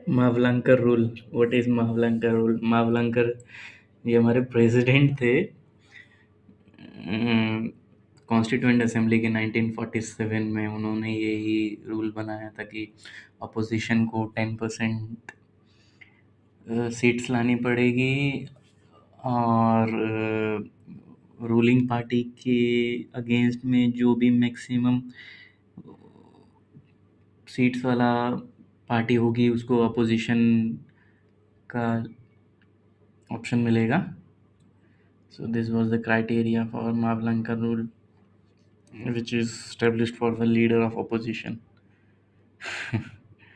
Mavalankar rule. What is Mavalankar rule? Mavalankar ये हमारे president थे कॉन्स्टिट्यूएंट असेंबली के 1947 में। उन्होंने यही रूल बनाया था कि अपोजिशन को 10% सीट्स लानी पड़ेगी, और रूलिंग पार्टी के अगेंस्ट में जो भी मैक्सिमम सीट्स वाला पार्टी होगी उसको अपोजिशन का ऑप्शन मिलेगा। So this was the criteria for Mavlanकर rule, which is established for the leader of opposition.